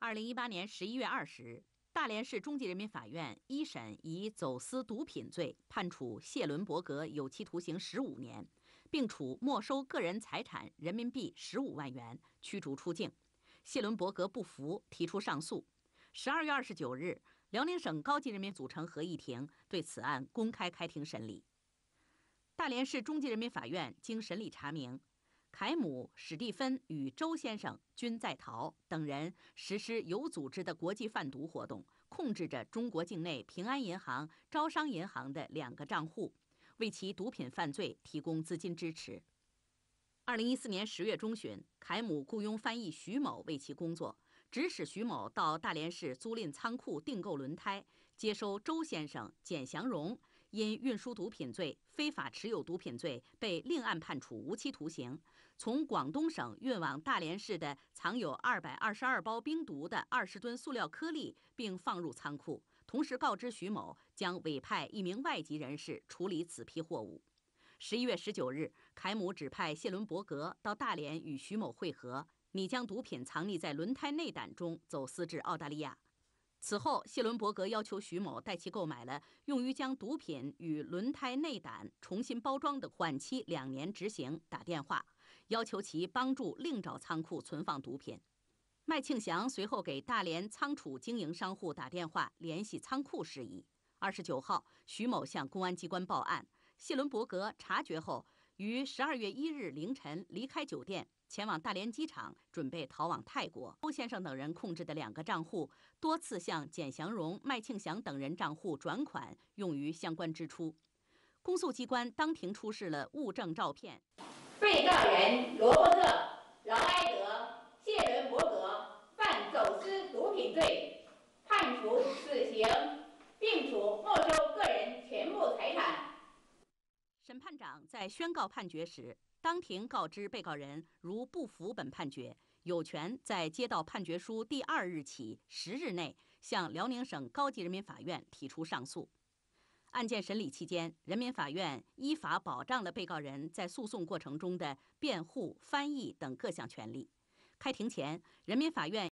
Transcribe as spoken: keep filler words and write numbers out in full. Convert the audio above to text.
二零一八年十一月二十日，大连市中级人民法院一审以走私毒品罪判处谢伦伯格有期徒刑十五年，并处没收个人财产人民币十五万元，驱逐出境。谢伦伯格不服，提出上诉。十二月二十九日，辽宁省高级人民组成合议庭对此案公开开庭审理。大连市中级人民法院经审理查明，凯姆、史蒂芬与周先生均在逃等人实施有组织的国际贩毒活动，控制着中国境内平安银行、招商银行的两个账户，为其毒品犯罪提供资金支持。二零一四年十月中旬，凯姆雇佣翻译徐某为其工作，指使徐某到大连市租赁仓库订购轮胎，接收周先生、简祥荣因运输毒品罪、非法持有毒品罪被另案判处无期徒刑，从广东省运往大连市的藏有二百二十二包冰毒的二十吨塑料颗粒，并放入仓库，同时告知徐某将委派一名外籍人士处理此批货物。十一月十九日，凯姆指派谢伦伯格到大连与徐某会合，拟将毒品藏匿在轮胎内胆中，走私至澳大利亚。此后，谢伦伯格要求徐某代其购买了用于将毒品与轮胎内胆重新包装的缓期两年执行打电话，要求其帮助另找仓库存放毒品。麦庆祥随后给大连仓储经营商户打电话联系仓库事宜。二十九号，徐某向公安机关报案。谢伦伯格察觉后，于十二月一日凌晨离开酒店，前往大连机场，准备逃往泰国。周先生等人控制的两个账户，多次向简祥荣、麦庆祥等人账户转款，用于相关支出。公诉机关当庭出示了物证照片。 被告人罗伯特·劳埃德·谢伦伯格犯走私毒品罪，判处死刑，并处没收个人全部财产。 审判长在宣告判决时，当庭告知被告人，如不服本判决，有权在接到判决书第二日起十日内向辽宁省高级人民法院提出上诉。案件审理期间，人民法院依法保障了被告人在诉讼过程中的辩护、翻译等各项权利。开庭前，人民法院